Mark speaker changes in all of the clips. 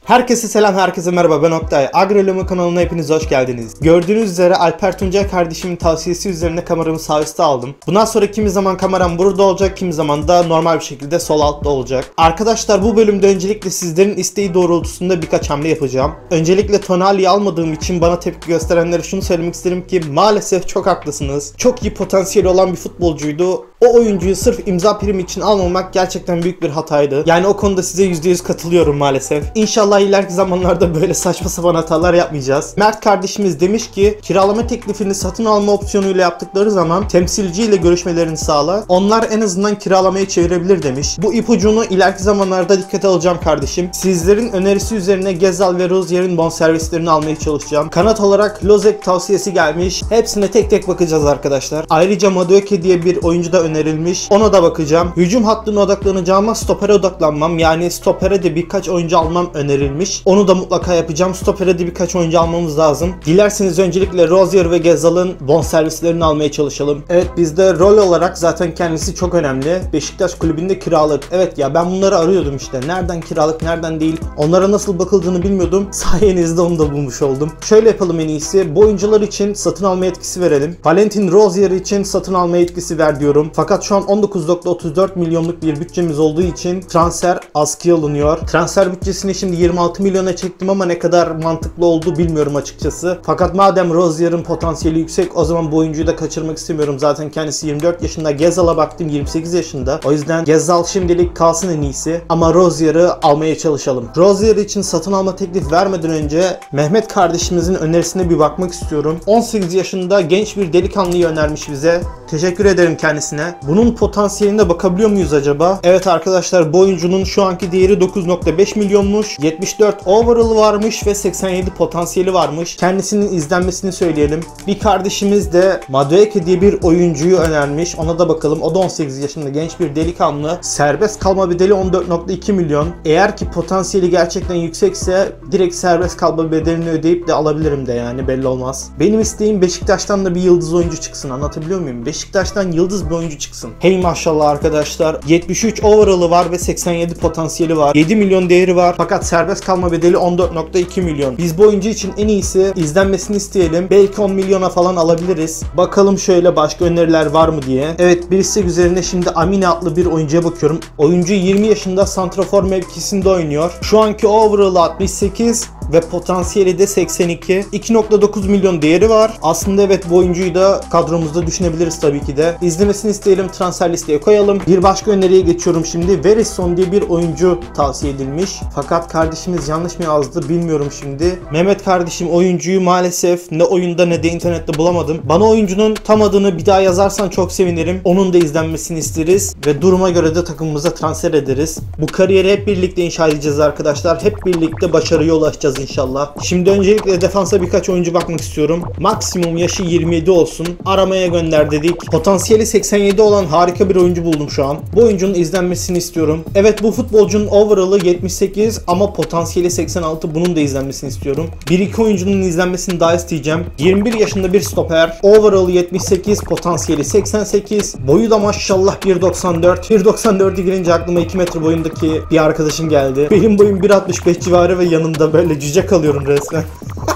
Speaker 1: Herkese selam, herkese merhaba, ben Oktay. Agrolama kanalına hepiniz hoş geldiniz. Gördüğünüz üzere Alper Tuncay kardeşimin tavsiyesi üzerine kameramı sağ üstte aldım. Bundan sonra kimi zaman kameram burada olacak, kimi zaman da normal bir şekilde sol altta olacak. Arkadaşlar bu bölümde öncelikle sizlerin isteği doğrultusunda birkaç hamle yapacağım. Öncelikle Tonali'yi almadığım için bana tepki gösterenlere şunu söylemek isterim ki maalesef çok haklısınız. Çok iyi potansiyeli olan bir futbolcuydu. O oyuncuyu sırf imza primi için almamak gerçekten büyük bir hataydı. Yani o konuda size %100 katılıyorum maalesef. İnşallah ileriki zamanlarda böyle saçma sapan hatalar yapmayacağız. Mert kardeşimiz demiş ki kiralama teklifini satın alma opsiyonuyla yaptıkları zaman temsilciyle görüşmelerini sağla. Onlar en azından kiralamaya çevirebilir demiş. Bu ipucunu ileriki zamanlarda dikkate alacağım kardeşim. Sizlerin önerisi üzerine Gezal ve Rozier'in bonservislerini almaya çalışacağım. Kanat olarak Lozek tavsiyesi gelmiş. Hepsine tek tek bakacağız arkadaşlar. Ayrıca Madueke diye bir oyuncu da önerilmiş. Ona da bakacağım. Hücum hattına odaklanacağım ama stopere odaklanmam. Yani stopere de birkaç oyuncu almam önerilmiş. Onu da mutlaka yapacağım. Stopere de birkaç oyuncu almamız lazım. Dilerseniz öncelikle Rozier ve Gezal'ın bonservislerini almaya çalışalım. Evet, bizde rol olarak zaten kendisi çok önemli. Beşiktaş kulübünde kiralık. Evet ya, ben bunları arıyordum işte. Nereden kiralık, nereden değil. Onlara nasıl bakıldığını bilmiyordum. Sayenizde onu da bulmuş oldum. Şöyle yapalım en iyisi. Bu oyuncular için satın alma yetkisi verelim. Valentin Rozier için satın alma yetkisi ver diyorum. Fakat şu an 19.34 milyonluk bir bütçemiz olduğu için transfer askıya alınıyor. Transfer bütçesini şimdi 26 milyona çektim ama ne kadar mantıklı oldu bilmiyorum açıkçası. Fakat madem Rozier'in potansiyeli yüksek, o zaman bu oyuncuyu da kaçırmak istemiyorum. Zaten kendisi 24 yaşında. Gezal'a baktım 28 yaşında. O yüzden Gezal şimdilik kalsın en iyisi. Ama Rozier'ı almaya çalışalım. Rozier için satın alma teklif vermeden önce Mehmet kardeşimizin önerisine bir bakmak istiyorum. 18 yaşında genç bir delikanlıyı önermiş bize. Teşekkür ederim kendisine. Bunun potansiyeline bakabiliyor muyuz acaba? Evet arkadaşlar, bu oyuncunun şu anki değeri 9.5 milyonmuş. 74 overall varmış ve 87 potansiyeli varmış. Kendisinin izlenmesini söyleyelim. Bir kardeşimiz de Madueke diye bir oyuncuyu önermiş. Ona da bakalım. O da 18 yaşında genç bir delikanlı. Serbest kalma bedeli 14.2 milyon. Eğer ki potansiyeli gerçekten yüksekse direkt serbest kalma bedelini ödeyip de alabilirim de, yani belli olmaz. Benim isteğim Beşiktaş'tan da bir yıldız oyuncu çıksın. Anlatabiliyor muyum? Beşiktaş'tan yıldız bir oyuncu çıksın. Hey maşallah arkadaşlar. 73 overall'ı var ve 87 potansiyeli var. 7 milyon değeri var. Fakat serbest kalma bedeli 14.2 milyon. Biz bu oyuncu için en iyisi izlenmesini isteyelim. Belki 10 milyona falan alabiliriz. Bakalım şöyle başka öneriler var mı diye. Evet, bir istek üzerine şimdi Amine adlı bir oyuncuya bakıyorum. Oyuncu 20 yaşında, santrafor mevkisinde oynuyor. Şu anki overall'ı 68 ve potansiyeli de 82. 2.9 milyon değeri var. Aslında evet, bu oyuncuyu da kadromuzda düşünebiliriz tabii ki de. İzlemesini isteyelim, transfer listeye koyalım. Bir başka öneriye geçiyorum şimdi. Verisson diye bir oyuncu tavsiye edilmiş. Fakat kardeşimiz yanlış mı yazdı bilmiyorum şimdi. Mehmet kardeşim, oyuncuyu maalesef ne oyunda ne de internette bulamadım. Bana oyuncunun tam adını bir daha yazarsan çok sevinirim. Onun da izlenmesini isteriz ve duruma göre de takımımıza transfer ederiz. Bu kariyeri hep birlikte inşa edeceğiz arkadaşlar. Hep birlikte başarıya ulaşacağız inşallah. Şimdi öncelikle defansa birkaç oyuncu bakmak istiyorum. Maksimum yaşı 27 olsun. Aramaya gönder dedik. Potansiyeli 87 olan harika bir oyuncu buldum şu an. Bu oyuncunun izlenmesini istiyorum. Evet, bu futbolcunun overall'ı 78 ama potansiyeli 86. Bunun da izlenmesini istiyorum. 1-2 oyuncunun izlenmesini daha isteyeceğim. 21 yaşında bir stoper. Overall'ı 78, potansiyeli 88. Boyu da maşallah 1.94. 1.94'ü girince aklıma 2 metre boyundaki bir arkadaşım geldi. Benim boyum 1.65 civarı ve yanında böyle cüce kalıyorum resmen.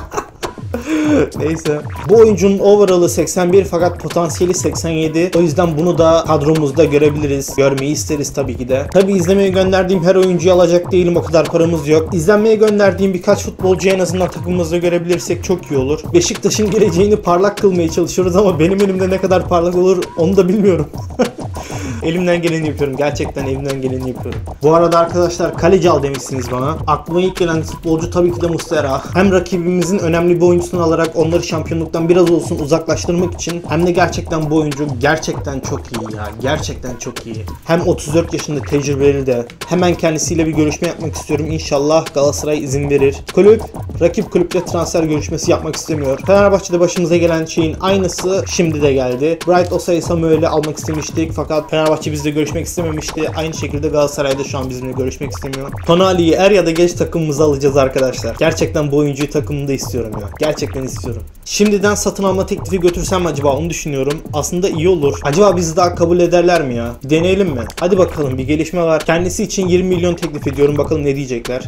Speaker 1: Neyse. Bu oyuncunun overall'ı 81 fakat potansiyeli 87. O yüzden bunu da kadromuzda görebiliriz. Görmeyi isteriz tabii ki de. Tabii izlemeye gönderdiğim her oyuncuyu alacak değilim. O kadar paramız yok. İzlenmeye gönderdiğim birkaç futbolcu en azından takımımızda görebilirsek çok iyi olur. Beşiktaş'ın geleceğini parlak kılmaya çalışıyoruz ama benim elimde ne kadar parlak olur onu da bilmiyorum. Elimden geleni yapıyorum. Gerçekten elimden geleni yapıyorum. Bu arada arkadaşlar, kaleci al demişsiniz bana. Aklıma ilk gelen futbolcu tabii ki de Muslera. Hem rakibimizin önemli bir oyuncusunu alarak onları şampiyonluktan biraz olsun uzaklaştırmak için, hem de gerçekten bu oyuncu gerçekten çok iyi ya. Gerçekten çok iyi. Hem 34 yaşında, tecrübeli de. Hemen kendisiyle bir görüşme yapmak istiyorum. İnşallah Galatasaray izin verir. Kulüp, rakip kulüple transfer görüşmesi yapmak istemiyor. Fenerbahçe'de başımıza gelen şeyin aynısı şimdi de geldi. Bright Osay Samuel'i almak istemiştik fakat Fenerbahçe bizle görüşmek istememişti. Aynı şekilde Galatasaray'da şu an bizimle görüşmek istemiyor. Tonali'yi er ya da geç takımımıza alacağız arkadaşlar. Gerçekten bu oyuncuyu takımımda istiyorum ya. Gerçekten gerçekten istiyorum. Şimdiden satın alma teklifi götürsem acaba, onu düşünüyorum. Aslında iyi olur. Acaba bizi daha kabul ederler mi ya? Bir deneyelim mi? Hadi bakalım, bir gelişme var. Kendisi için 20 milyon teklif ediyorum. Bakalım ne diyecekler.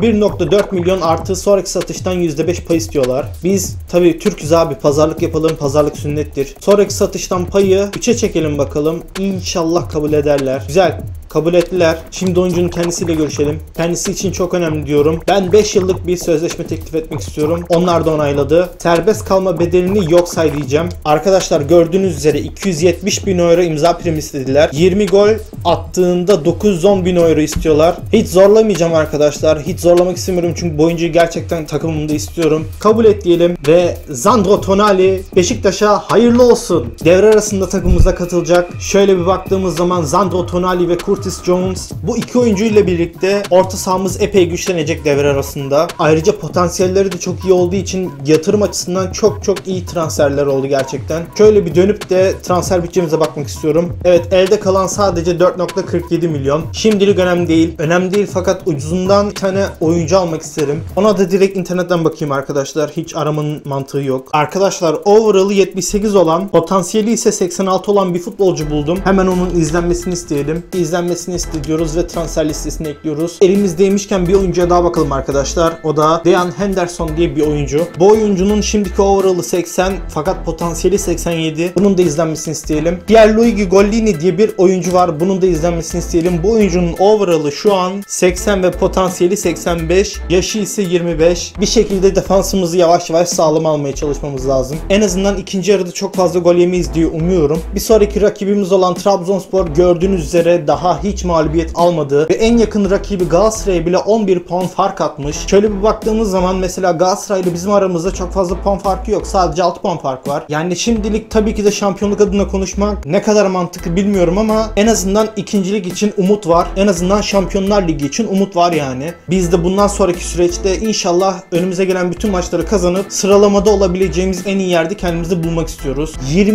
Speaker 1: 21.4 milyon artı sonraki satıştan %5 pay istiyorlar. Biz tabii Türk'üz abi. Pazarlık yapalım. Pazarlık sünnettir. Sonraki satıştan payı 3'e çekelim bakalım. İnşallah kabul ederler. Güzel. Kabul ettiler. Şimdi oyuncunun kendisiyle görüşelim. Kendisi için çok önemli diyorum. Ben 5 yıllık bir sözleşme teklif etmek istiyorum. Onlar da onayladı. Serbest kalma bedelini yok say diyeceğim. Arkadaşlar gördüğünüz üzere 270 bin euro imza primi istediler. 20 gol attığında 910 bin euro istiyorlar. Hiç zorlamayacağım arkadaşlar. Hiç zorlamak istemiyorum çünkü bu oyuncuyu gerçekten takımımda istiyorum. Kabul et diyelim ve Sandro Tonali Beşiktaş'a hayırlı olsun. Devre arasında takımımıza katılacak. Şöyle bir baktığımız zaman Sandro Tonali ve Curtis Jones, bu iki oyuncuyla birlikte orta sahamız epey güçlenecek devre arasında. Ayrıca potansiyelleri de çok iyi olduğu için yatırım açısından çok iyi transferler oldu gerçekten. Şöyle bir dönüp de transfer bütçemize bakmak istiyorum. Evet, elde kalan sadece 4.47 milyon. Şimdilik önemli değil. Önemli değil fakat ucuzundan bir tane oyuncu almak isterim. Ona da direkt internetten bakayım arkadaşlar. Hiç aramanın mantığı yok. Arkadaşlar overall'ı 78 olan, potansiyeli ise 86 olan bir futbolcu buldum. Hemen onun izlenmesini isteyelim. İzlenmesini istiyoruz ve transfer listesine ekliyoruz. Elimizdeymişken bir oyuncuya daha bakalım arkadaşlar. O da Dejan Henderson diye bir oyuncu. Bu oyuncunun şimdiki overall'ı 80 fakat potansiyeli 87. Bunun da izlenmesini isteyelim. Pierluigi Gollini diye bir oyuncu var. Bunun da izlenmesini isteyelim. Bu oyuncunun overall'ı şu an 80 ve potansiyeli 85. Yaşı ise 25. Bir şekilde defansımızı yavaş yavaş sağlam almaya çalışmamız lazım. En azından ikinci yarıda çok fazla gol yemeyiz diye umuyorum. Bir sonraki rakibimiz olan Trabzonspor gördüğünüz üzere daha hiç mağlubiyet almadı ve en yakın rakibi Galatasaray'a bile 11 puan fark atmış. Şöyle bir baktığımız zaman mesela Galatasaray ile bizim aramızda çok fazla puan farkı yok. Sadece 6 puan fark var. Yani şimdilik tabii ki de şampiyonluk adına konuşmak ne kadar mantıklı bilmiyorum ama en azından ikincilik için umut var. En azından Şampiyonlar Ligi için umut var yani. Biz de bundan sonraki süreçte inşallah önümüze gelen bütün maçları kazanıp sıralamada olabileceğimiz en iyi yerde kendimizi bulmak istiyoruz.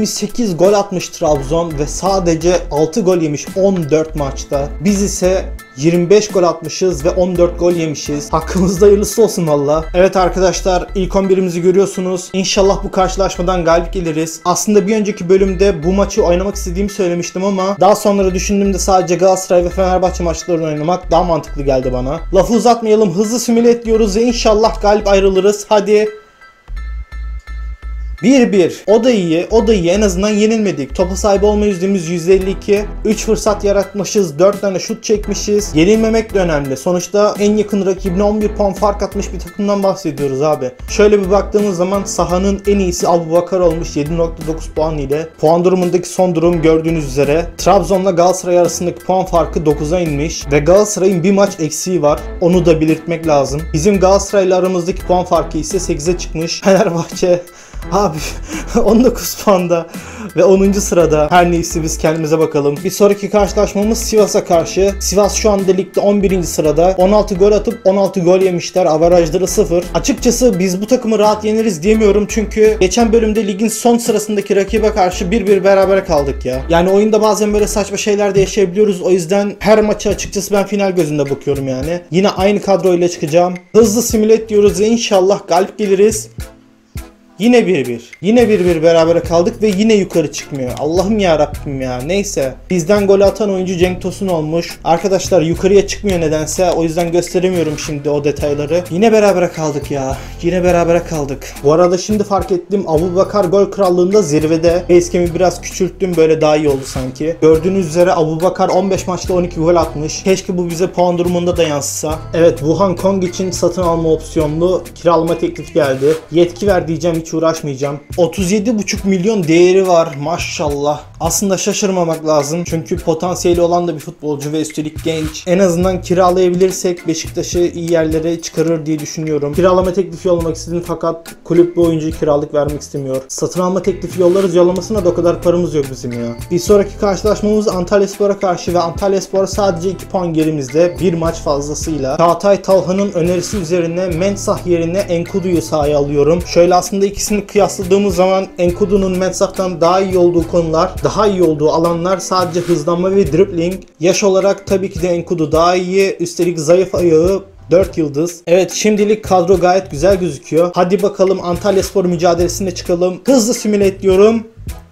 Speaker 1: 28 gol atmış Trabzon ve sadece 6 gol yemiş 14 maçta. Biz ise 25 gol atmışız ve 14 gol yemişiz. Hakkımızda hayırlısı olsun valla. Evet arkadaşlar, ilk 11'imizi görüyorsunuz. İnşallah bu karşılaşmadan galip geliriz. Aslında bir önceki bölümde bu maçı oynamak istediğimi söylemiştim ama daha sonra düşündüğümde sadece Galatasaray ve Fenerbahçe maçlarını oynamak daha mantıklı geldi bana. Lafı uzatmayalım, hızlı simüle ediyoruz ve inşallah galip ayrılırız. Hadi. 1-1. O da iyi. O da iyi. En azından yenilmedik. Topa sahip olma yüzdemiz %52. 3 fırsat yaratmışız. 4 tane şut çekmişiz. Yenilmemek de önemli. Sonuçta en yakın rakibine 11 puan fark atmış bir takımdan bahsediyoruz abi. Şöyle bir baktığımız zaman sahanın en iyisi Abubakar olmuş 7.9 puan ile. Puan durumundaki son durum gördüğünüz üzere. Trabzon'la Galatasaray arasındaki puan farkı 9'a inmiş. Ve Galatasaray'ın bir maç eksiği var. Onu da belirtmek lazım. Bizim Galatasaray'la aramızdaki puan farkı ise 8'e çıkmış. Fenerbahçe abi 19 puanda ve 10. sırada. Her neyse biz kendimize bakalım. Bir sonraki karşılaşmamız Sivas'a karşı. Sivas şu anda ligde 11. sırada. 16 gol atıp 16 gol yemişler. Averajları 0. Açıkçası biz bu takımı rahat yeniriz diyemiyorum çünkü geçen bölümde ligin son sırasındaki rakibe karşı 1-1 berabere kaldık ya. Yani oyunda bazen böyle saçma şeyler de yaşayabiliyoruz. O yüzden her maçı açıkçası ben final gözünde bakıyorum yani. Yine aynı kadroyla çıkacağım. Hızlı simüle diyoruz ve inşallah galip geliriz. Yine 1-1. Yine 1-1 berabere kaldık ve yine yukarı çıkmıyor. Allah'ım ya Rabbim ya. Neyse. Bizden gol atan oyuncu Cenk Tosun olmuş. Arkadaşlar yukarıya çıkmıyor nedense. O yüzden gösteremiyorum şimdi o detayları. Yine berabere kaldık ya. Yine berabere kaldık. Bu arada şimdi fark ettim. Abubakar gol krallığında zirvede. Facecam'i biraz küçülttüm. Böyle daha iyi oldu sanki. Gördüğünüz üzere Abubakar 15 maçta 12 gol atmış. Keşke bu bize puan durumunda da yansısa. Evet, Wuhan Kong için satın alma opsiyonlu kiralama teklifi geldi. Yetki ver diyeceğim, hiç uğraşmayacağım. 37,5 milyon değeri var maşallah. Aslında şaşırmamak lazım çünkü potansiyeli olan da bir futbolcu ve üstelik genç. En azından kiralayabilirsek Beşiktaş'ı iyi yerlere çıkarır diye düşünüyorum. Kiralama teklifi yollamak istedim fakat kulüp bu oyuncuyu kiralık vermek istemiyor. Satın alma teklifi yollarız, yollamasına da o kadar paramız yok bizim ya. Bir sonraki karşılaşmamız Antalyaspor'a karşı ve Antalyaspor sadece 2 puan gerimizde bir maç fazlasıyla. Çağatay Talhan'ın önerisi üzerine Mensah yerine Enkudu'yu sahaya alıyorum. Şöyle aslında ikisini kıyasladığımız zaman Enkudu'nun Mensah'tan daha iyi olduğu konular, daha iyi olduğu alanlar sadece hızlanma ve dribbling. Yaş olarak tabii ki de Enkudu daha iyi. Üstelik zayıf ayağı 4 yıldız. Evet, şimdilik kadro gayet güzel gözüküyor. Hadi bakalım Antalyaspor mücadelesine çıkalım. Hızlı simüle diyorum.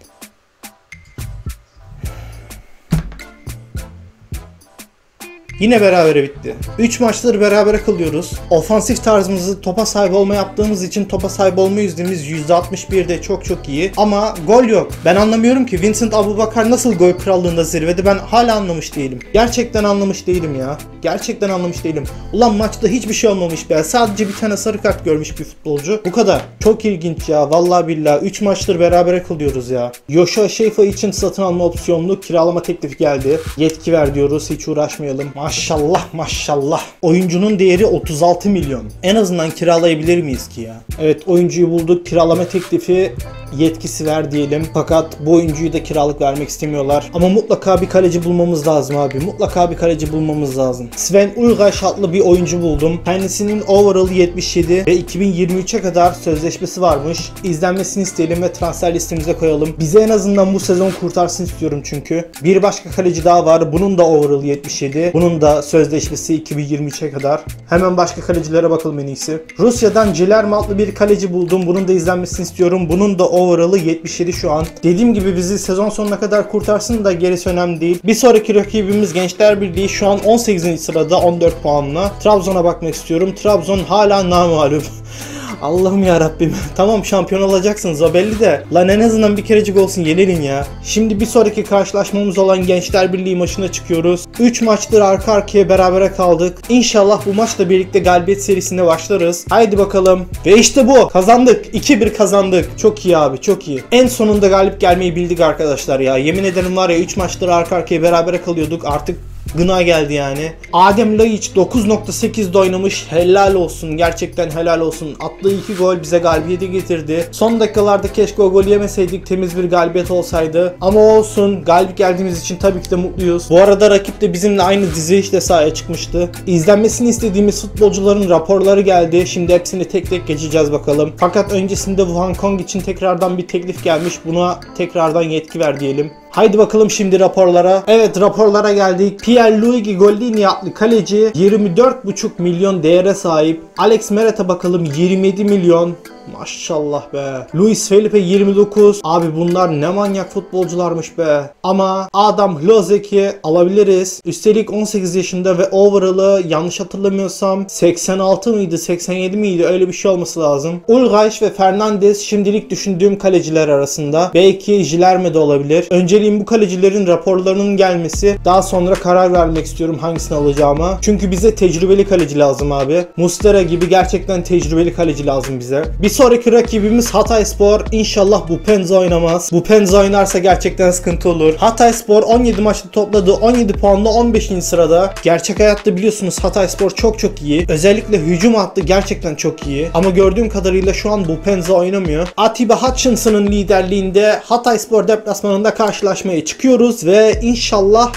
Speaker 1: Yine berabere bitti. 3 maçları berabere kalıyoruz. Ofansif tarzımızı topa sahip olma yaptığımız için topa sahip olma yüzdemiz %61'de çok iyi. Ama gol yok. Ben anlamıyorum ki Vincent Aboubakar nasıl gol krallığında zirvede, ben hala anlamış değilim. Gerçekten anlamış değilim ya. Gerçekten anlamış değilim. Ulan maçta hiçbir şey olmamış be. Sadece bir tane sarı kart görmüş bir futbolcu. Bu kadar. Çok ilginç ya. Vallahi billahi 3 maçtır berabere kalıyoruz ya. Joshua Şefa için satın alma opsiyonlu kiralama teklifi geldi. Yetki ver diyoruz. Hiç uğraşmayalım. Maşallah maşallah. Oyuncunun değeri 36 milyon. En azından kiralayabilir miyiz ki ya? Evet, oyuncuyu bulduk. Kiralama teklifi, yetkisi ver diyelim. Fakat bu oyuncuyu da kiralık vermek istemiyorlar. Ama mutlaka bir kaleci bulmamız lazım abi. Mutlaka bir kaleci bulmamız lazım. Sven Ulreich adlı bir oyuncu buldum. Kendisinin overall'ı 77 ve 2023'e kadar sözleşmesi varmış. İzlenmesini isteyelim ve transfer listemize koyalım. Bize en azından bu sezon kurtarsın istiyorum çünkü. Bir başka kaleci daha var. Bunun da overall'ı 77. Bunun da sözleşmesi 2023'e kadar. Hemen başka kalecilere bakalım en iyisi. Rusya'dan Cilerme adlı bir kaleci buldum. Bunun da izlenmesini istiyorum. Bunun da overall'ı 77 şu an. Dediğim gibi bizi sezon sonuna kadar kurtarsın da gerisi önemli değil. Bir sonraki rakibimiz Gençler Birliği, şu an 18. sırada 14 puanla. Trabzon'a bakmak istiyorum. Trabzon hala namağlup. Allah'ım ya Rabbim. Tamam, şampiyon olacaksınız o belli de. Lan en azından bir kerecik olsun yenilin ya. Şimdi bir sonraki karşılaşmamız olan Gençler Birliği maçına çıkıyoruz. 3 maçtır arka arkaya berabere kaldık. İnşallah bu maçla birlikte galibiyet serisine başlarız. Haydi bakalım. Ve işte bu. Kazandık. 2-1 kazandık. Çok iyi abi, çok iyi. En sonunda galip gelmeyi bildik arkadaşlar ya. Yemin ederim var ya, 3 maçtır arka arkaya berabere kalıyorduk. Artık gına geldi yani. Adem Laiç 9.8'de oynamış. Helal olsun. Gerçekten helal olsun. Attığı 2 gol bize galibiyeti getirdi. Son dakikalarda keşke o golü yemeseydik. Temiz bir galibiyet olsaydı. Ama olsun. Galip geldiğimiz için tabii ki de mutluyuz. Bu arada rakip de bizimle aynı dizilişle sahaya çıkmıştı. İzlenmesini istediğimiz futbolcuların raporları geldi. Şimdi hepsini tek tek geçeceğiz bakalım. Fakat öncesinde Wuhan Kong için tekrardan bir teklif gelmiş. Buna tekrardan yetki ver diyelim. Haydi bakalım şimdi raporlara. Evet, raporlara geldik. Pierluigi Gollini adlı kaleci 24,5 milyon değere sahip. Alex Meret bakalım 27 milyon. Maşallah be. Luis Felipe 29. Abi bunlar ne manyak futbolcularmış be. Ama Adam Hlozek'i alabiliriz. Üstelik 18 yaşında ve overall'ı yanlış hatırlamıyorsam 86 mıydı 87 miydi, öyle bir şey olması lazım. Ulreich ve Fernandes şimdilik düşündüğüm kaleciler arasında. Belki Jilerme de olabilir. Önceliğim bu kalecilerin raporlarının gelmesi. Daha sonra karar vermek istiyorum hangisini alacağıma. Çünkü bize tecrübeli kaleci lazım abi. Muslera gibi gerçekten tecrübeli kaleci lazım bize. Bir sonraki rakibimiz Hatayspor. İnşallah bu Penza oynamaz. Bu Penza oynarsa gerçekten sıkıntı olur. Hatayspor 17 maçta topladığı 17 puanla 15. sırada. Gerçek hayatta biliyorsunuz Hatayspor çok iyi. Özellikle hücum hattı gerçekten çok iyi. Ama gördüğüm kadarıyla şu an bu Penza oynamıyor. Atiba Hutchinson'ın liderliğinde Hatayspor deplasmanında karşılaşmaya çıkıyoruz ve inşallah,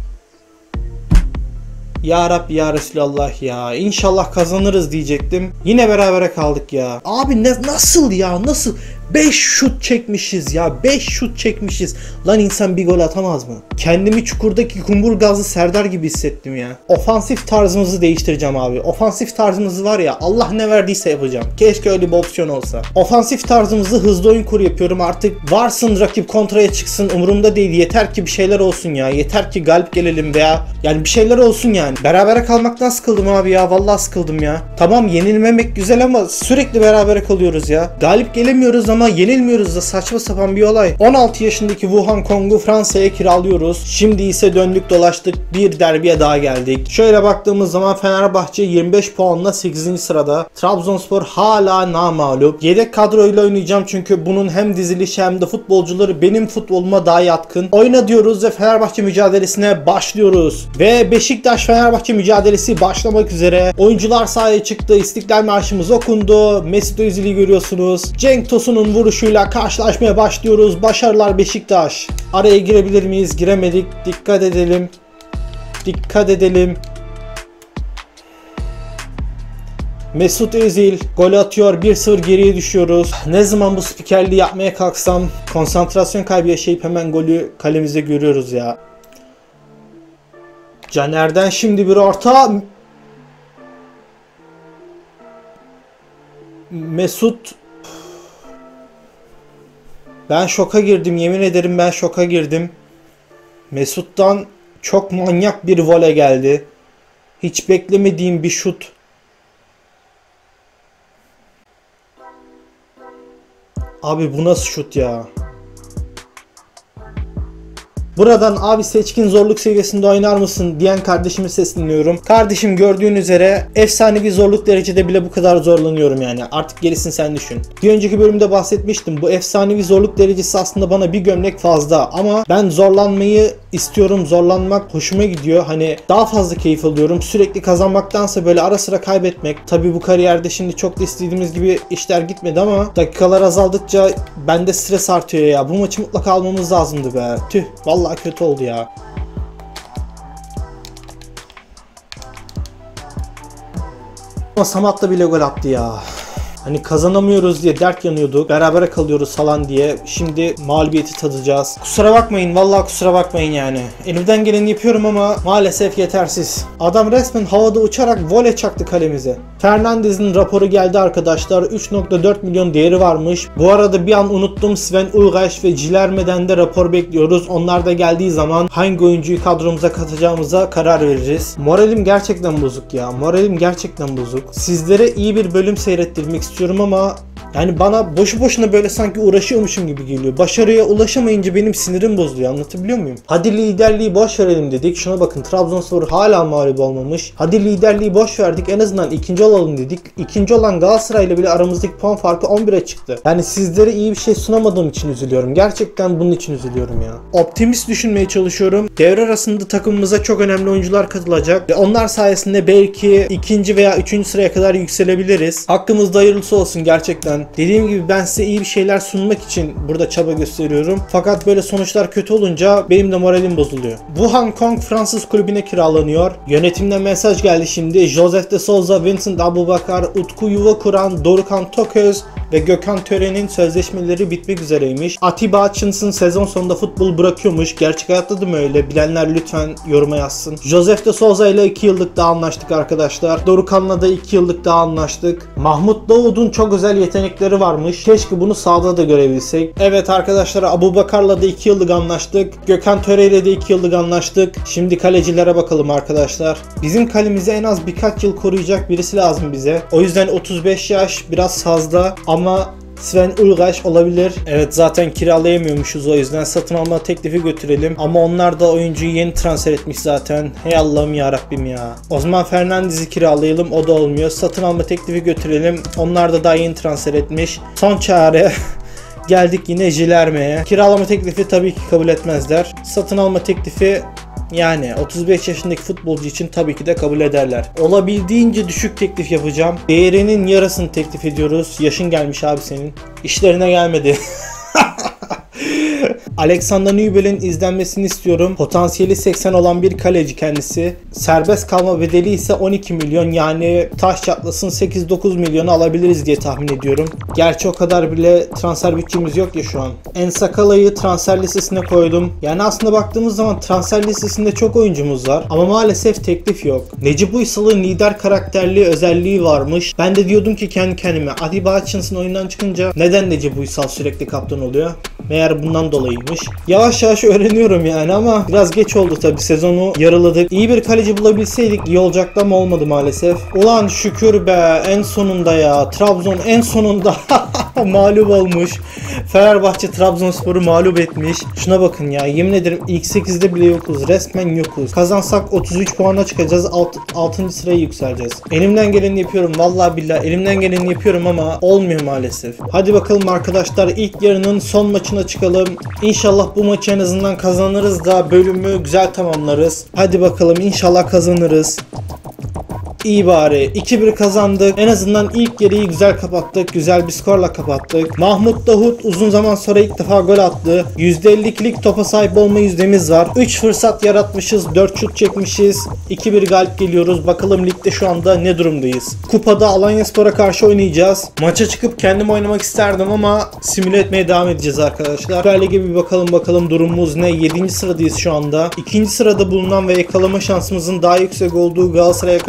Speaker 1: ya Rabbi ya Resulallah ya, İnşallah kazanırız diyecektim. Yine berabere kaldık ya. Abi nasıl ya, nasıl? 5 şut çekmişiz ya. 5 şut çekmişiz. Lan insan bir gol atamaz mı? Kendimi çukurdaki kumburgazlı Serdar gibi hissettim ya. Ofansif tarzımızı değiştireceğim abi. Ofansif tarzımızı var ya, Allah ne verdiyse yapacağım. Keşke öyle bir opsiyon olsa. Ofansif tarzımızı hızlı oyun kuru yapıyorum. Artık varsın rakip kontraya çıksın, umurumda değil. Yeter ki bir şeyler olsun ya. Yeter ki galip gelelim veya yani bir şeyler olsun yani. Berabere kalmaktan sıkıldım abi ya. Vallahi sıkıldım ya. Tamam, yenilmemek güzel ama sürekli berabere kalıyoruz ya. Galip gelemiyoruz ama yenilmiyoruz da, saçma sapan bir olay. 16 yaşındaki Wuhan Kong'u Fransa'ya kiralıyoruz. Şimdi ise döndük dolaştık, bir derbiye daha geldik. Şöyle baktığımız zaman Fenerbahçe 25 puanla 8. sırada. Trabzonspor hala namağlup. Yedek kadroyla oynayacağım çünkü bunun hem dizilişi hem de futbolcuları benim futboluma daha yatkın. Oyna diyoruz ve Fenerbahçe mücadelesine başlıyoruz. Ve Beşiktaş Fenerbahçe mücadelesi başlamak üzere. Oyuncular sahaya çıktı. İstiklal Marşımız okundu. Mesut Özil'i görüyorsunuz. Cenk Tosun'un vuruşuyla karşılaşmaya başlıyoruz. Başarılar Beşiktaş. Araya girebilir miyiz? Giremedik. Dikkat edelim. Dikkat edelim. Mesut Özil gol atıyor. 1-0 geriye düşüyoruz. Ne zaman bu spikerliği yapmaya kalksam konsantrasyon kaybı yaşayıp hemen golü kalemizde görüyoruz ya. Caner'den şimdi bir orta. Mesut, ben şoka girdim, yemin ederim ben şoka girdim. Mesut'tan çok manyak bir voley geldi. Hiç beklemediğim bir şut. Abi bu nasıl şut ya? Buradan abi seçkin zorluk seviyesinde oynar mısın diyen kardeşime sesleniyorum. Kardeşim, gördüğün üzere efsanevi zorluk derecede bile bu kadar zorlanıyorum yani. Artık gerisini sen düşün. Bir önceki bölümde bahsetmiştim. Bu efsanevi zorluk derecesi aslında bana bir gömlek fazla. Ama ben zorlanmayı istiyorum. Zorlanmak hoşuma gidiyor. Hani daha fazla keyif alıyorum. Sürekli kazanmaktansa böyle ara sıra kaybetmek. Tabii bu kariyerde şimdi çok da istediğimiz gibi işler gitmedi ama dakikalar azaldıkça bende stres artıyor ya. Bu maçı mutlaka almamız lazımdı be. Tüh. Vallahi kötü oldu ya. Ama Samat da bile gol attı ya. Hani kazanamıyoruz diye dert yanıyorduk. Berabere kalıyoruz falan diye. Şimdi mağlubiyeti tadacağız. Kusura bakmayın. Vallahi kusura bakmayın yani. Elimden geleni yapıyorum ama maalesef yetersiz. Adam resmen havada uçarak voley çaktı kalemize. Fernandez'in raporu geldi arkadaşlar. 3.4 milyon değeri varmış. Bu arada bir an unuttum. Sven Ulreich ve Cilerme'den de rapor bekliyoruz. Onlar da geldiği zaman hangi oyuncuyu kadromuza katacağımıza karar veririz. Moralim gerçekten bozuk ya. Moralim gerçekten bozuk. Sizlere iyi bir bölüm seyrettirmek istiyorum ama yani bana boşu boşuna böyle sanki uğraşıyormuşum gibi geliyor. Başarıya ulaşamayınca benim sinirim bozuluyor. Anlatabiliyor muyum? Hadi liderliği boş verelim dedik. Şuna bakın, Trabzonspor hala mağlup olmamış. Hadi liderliği boş verdik, en azından ikinci olalım dedik. İkinci olan Galatasaray'la bile aramızdaki puan farkı 11'e çıktı. Yani sizlere iyi bir şey sunamadığım için üzülüyorum. Gerçekten bunun için üzülüyorum ya. Optimist düşünmeye çalışıyorum. Devre arasında takımımıza çok önemli oyuncular katılacak. Ve onlar sayesinde belki ikinci veya üçüncü sıraya kadar yükselebiliriz. Hakkımızda hayırlısı olsun gerçekten. Dediğim gibi ben size iyi bir şeyler sunmak için burada çaba gösteriyorum. Fakat böyle sonuçlar kötü olunca benim de moralim bozuluyor. Wuhan Kong Fransız kulübüne kiralanıyor. Yönetimden mesaj geldi şimdi. Joseph de Souza, Vincent Aboubakar, Utku Yuvakuran, Dorukhan Toköz ve Gökhan Tören'in sözleşmeleri bitmek üzereymiş. Atiba Hutchinson sezon sonunda futbol bırakıyormuş. Gerçek hayatta da mı öyle? Bilenler lütfen yoruma yazsın. Joseph de Souza ile 2 yıllık daha anlaştık arkadaşlar. Dorukhan'la da 2 yıllık daha anlaştık. Mahmut Davud'un çok özel yetenekleri varmış. Keşke bunu sahada da görebilsek. Evet arkadaşlar, Aboubakar'la da 2 yıllık anlaştık. Gökhan Töre ile de 2 yıllık anlaştık. Şimdi kalecilere bakalım arkadaşlar. Bizim kalemizi en az birkaç yıl koruyacak birisi lazım bize. O yüzden 35 yaş biraz fazla ama Sven Ulreich olabilir. Evet, zaten kiralayamıyormuşuz, o yüzden satın alma teklifi götürelim. Ama onlar da oyuncuyu yeni transfer etmiş zaten. Hey Allah'ım ya Rabbim ya. O zaman Fernandez'i kiralayalım, o da olmuyor. Satın alma teklifi götürelim. Onlar da daha yeni transfer etmiş. Son çare. Geldik yine Jilerme'ye. Kiralama teklifi tabii ki kabul etmezler. Satın alma teklifi yani 35 yaşındaki futbolcu için tabii ki de kabul ederler. Olabildiğince düşük teklif yapacağım. Değerinin yarısını teklif ediyoruz. Yaşın gelmiş abi senin. İşlerine gelmedi. Alexander Nübel'in izlenmesini istiyorum. Potansiyeli 80 olan bir kaleci kendisi. Serbest kalma bedeli ise 12 milyon, yani taş çatlasın 8-9 milyonu alabiliriz diye tahmin ediyorum. Gerçi o kadar bile transfer bütçemiz yok ya şu an. Ensakala'yı transfer listesine koydum. Yani aslında baktığımız zaman transfer listesinde çok oyuncumuz var ama maalesef teklif yok. Necip Uysal'ın lider karakterli özelliği varmış. Ben de diyordum ki kendi kendime, Atiba Hutchinson oyundan çıkınca neden Necip Uysal sürekli kaptan oluyor? Meğer bundan dolayıymış. Yavaş yavaş öğreniyorum yani ama biraz geç oldu tabi, sezonu yarıladık. İyi bir kaleci bulabilseydik iyi olacaktı ama olmadı maalesef. Ulan şükür be, en sonunda ya. Trabzon en sonunda mağlup olmuş. Fenerbahçe Trabzonspor'u mağlup etmiş. Şuna bakın ya, yemin ederim ilk 8'de bile yokuz. Resmen yokuz. Kazansak 33 puana çıkacağız. 6. sıraya yükseleceğiz. Elimden geleni yapıyorum. Vallahi billahi elimden geleni yapıyorum ama olmuyor maalesef. Hadi bakalım arkadaşlar, ilk yarının son maçına çıkalım. İnşallah bu maçı en azından kazanırız da bölümü güzel tamamlarız. Hadi bakalım, inşallah kazanırız. İyi bari. 2-1 kazandık. En azından ilk yarıyı güzel kapattık. Güzel bir skorla kapattık. Mahmut Davut uzun zaman sonra ilk defa gol attı. %52'lik topa sahip olma yüzdemiz var. 3 fırsat yaratmışız. 4 şut çekmişiz. 2-1 galip geliyoruz. Bakalım ligde şu anda ne durumdayız. Kupada Alanyaspor'a karşı oynayacağız. Maça çıkıp kendim oynamak isterdim ama simüle etmeye devam edeceğiz arkadaşlar. Süper Lig'e bir bakalım durumumuz ne? 7. sıradayız şu anda. 2. sırada bulunan ve yakalama şansımızın daha yüksek olduğu Galatasaray'a karşı aramızda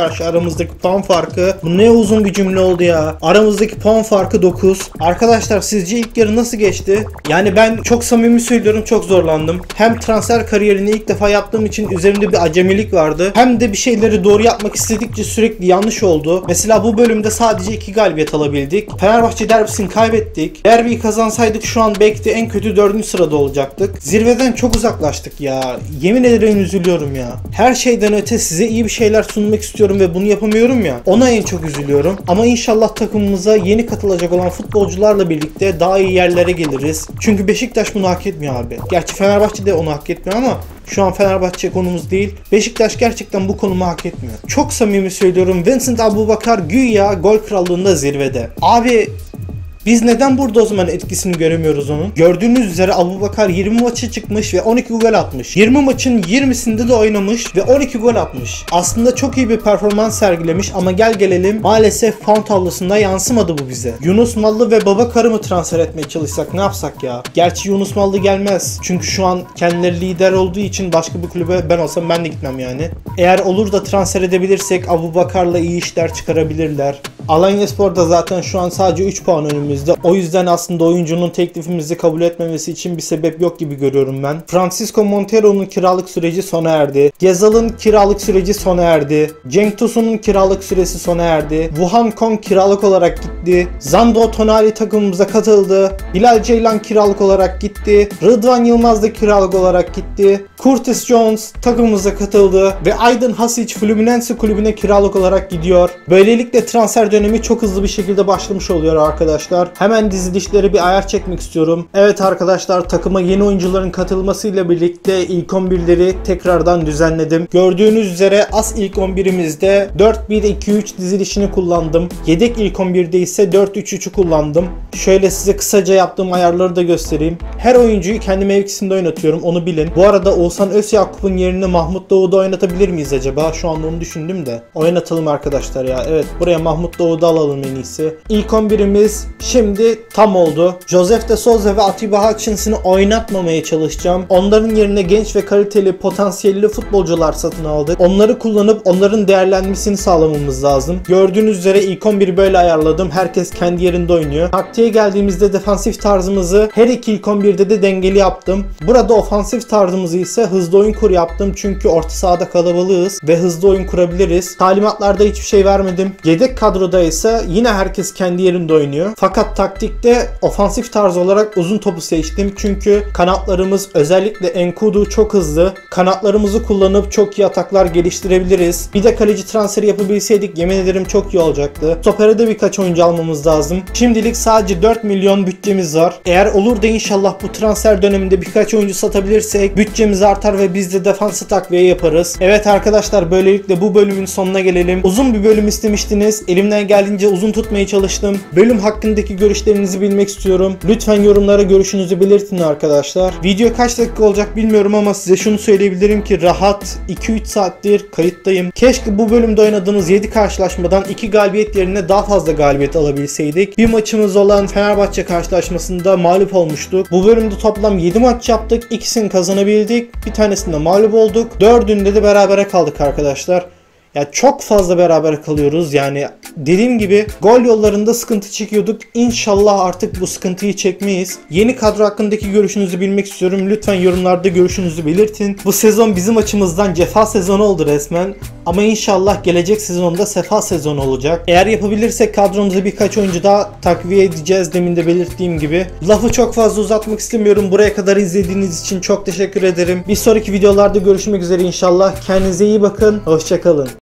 Speaker 1: aramızdaki puan farkı. Bu ne uzun bir cümle oldu ya. Aramızdaki puan farkı 9. Arkadaşlar sizce ilk yarı nasıl geçti? Yani ben çok samimi söylüyorum, çok zorlandım. Hem transfer kariyerini ilk defa yaptığım için üzerimde bir acemilik vardı. Hem de bir şeyleri doğru yapmak istedikçe sürekli yanlış oldu. Mesela bu bölümde sadece 2 galibiyet alabildik. Fenerbahçe derbisini kaybettik. Derbiyi kazansaydık şu an belki de en kötü 4. sırada olacaktık. Zirveden çok uzaklaştık ya. Yemin ederim üzülüyorum ya. Her şeyden öte size iyi bir şeyler sunmak istiyorum ve bunu yapamıyorum ya. Ona en çok üzülüyorum. Ama inşallah takımımıza yeni katılacak olan futbolcularla birlikte daha iyi yerlere geliriz. Çünkü Beşiktaş bunu hak etmiyor abi. Gerçi Fenerbahçe de onu hak etmiyor ama şu an Fenerbahçe konumuz değil. Beşiktaş gerçekten bu konumu hak etmiyor. Çok samimi söylüyorum. Vincent Aboubakar güya gol krallığında zirvede. Abi biz neden burada o zaman etkisini göremiyoruz onun? Gördüğünüz üzere Aboubakar 20 maça çıkmış ve 12 gol atmış. 20 maçın 20'sinde de oynamış ve 12 gol atmış. Aslında çok iyi bir performans sergilemiş ama gel gelelim maalesef puan tablosunda yansımadı bu bize. Yunus Mallı ve Babakar'ı mı transfer etmeye çalışsak, ne yapsak ya? Gerçi Yunus Mallı gelmez. Çünkü şu an kendileri lider olduğu için başka bir kulübe ben olsam ben de gitmem yani. Eğer olur da transfer edebilirsek Aboubakar'la iyi işler çıkarabilirler. Alanyaspor da zaten şu an sadece 3 puan önümüzde. O yüzden aslında oyuncunun teklifimizi kabul etmemesi için bir sebep yok gibi görüyorum ben. Francisco Montero'nun kiralık süreci sona erdi. Gezal'ın kiralık süreci sona erdi. Cenk Tosun'un kiralık süresi sona erdi. Wuhan Kong kiralık olarak gitti. Zando Tonali takımımıza katıldı. Bilal Ceylan kiralık olarak gitti. Rıdvan Yılmaz da kiralık olarak gitti. Curtis Jones takımımıza katıldı ve Aydın Hasic Fluminense kulübüne kiralık olarak gidiyor. Böylelikle transfer dönemi çok hızlı bir şekilde başlamış oluyor arkadaşlar. Hemen dizilişleri bir ayar çekmek istiyorum. Evet arkadaşlar, takıma yeni oyuncuların katılmasıyla birlikte ilk 11'leri tekrardan düzenledim. Gördüğünüz üzere as ilk 11'imizde 4-1-2-3 dizilişini kullandım. Yedek ilk 11'de ise 4-3-3'ü kullandım. Şöyle size kısaca yaptığım ayarları da göstereyim. Her oyuncuyu kendi mevkisinde oynatıyorum, onu bilin. Bu arada Oğuzhan Özyakup'un yerine Mahmut Davu'da oynatabilir miyiz acaba? Şu anda onu düşündüm de. Oynatalım arkadaşlar ya. Evet, buraya Mahmut Davu'da alalım en iyisi. İlk 11'imiz şimdi tam oldu. Josef de Souza ve Atiba Hutchinson'ı oynatmamaya çalışacağım. Onların yerine genç ve kaliteli, potansiyelli futbolcular satın aldık. Onları kullanıp onların değerlenmesini sağlamamız lazım. Gördüğünüz üzere ilk 11'i böyle ayarladım. Herkes kendi yerinde oynuyor. Taktiğe geldiğimizde defansif tarzımızı her iki ilk 11'de de dengeli yaptım. Burada ofansif tarzımızı ise hızlı oyun kur yaptım. Çünkü orta sahada kalabalığız ve hızlı oyun kurabiliriz. Talimatlarda hiçbir şey vermedim. Yedek kadroda ise yine herkes kendi yerinde oynuyor. Fakat taktikte ofansif tarz olarak uzun topu seçtim. Çünkü kanatlarımız, özellikle Enkudu çok hızlı. Kanatlarımızı kullanıp çok iyi ataklar geliştirebiliriz. Bir de kaleci transferi yapabilseydik yemin ederim çok iyi olacaktı. Stopere de birkaç oyuncu almamız lazım. Şimdilik sadece 4 milyon bütçemiz var. Eğer olur da inşallah bu transfer döneminde birkaç oyuncu satabilirsek bütçemiz artar ve biz de defansı takviye yaparız. Evet arkadaşlar, böylelikle bu bölümün sonuna gelelim. Uzun bir bölüm istemiştiniz. Elimden geldiğince uzun tutmaya çalıştım. Bölüm hakkındaki görüşlerinizi bilmek istiyorum. Lütfen yorumlara görüşünüzü belirtin arkadaşlar. Video kaç dakika olacak bilmiyorum ama size şunu söyleyebilirim ki rahat 2-3 saattir kayıttayım. Keşke bu bölümde oynadığımız 7 karşılaşmadan 2 galibiyet yerine daha fazla galibiyet alabilseydik. Bir maçımız olan Fenerbahçe karşılaşmasında mağlup olmuştuk. Bu bölümde toplam 7 maç yaptık. İkisini kazanabildik. Bir tanesinde mağlup olduk. 4'ünde de berabere kaldık arkadaşlar. Ya çok fazla beraber kalıyoruz. Yani dediğim gibi gol yollarında sıkıntı çekiyorduk. İnşallah artık bu sıkıntıyı çekmeyiz. Yeni kadro hakkındaki görüşünüzü bilmek istiyorum. Lütfen yorumlarda görüşünüzü belirtin. Bu sezon bizim açımızdan cefa sezonu oldu resmen. Ama inşallah gelecek sezonda sefa sezonu olacak. Eğer yapabilirsek kadromuza birkaç oyuncu daha takviye edeceğiz, demin de belirttiğim gibi. Lafı çok fazla uzatmak istemiyorum. Buraya kadar izlediğiniz için çok teşekkür ederim. Bir sonraki videolarda görüşmek üzere inşallah. Kendinize iyi bakın. Hoşça kalın.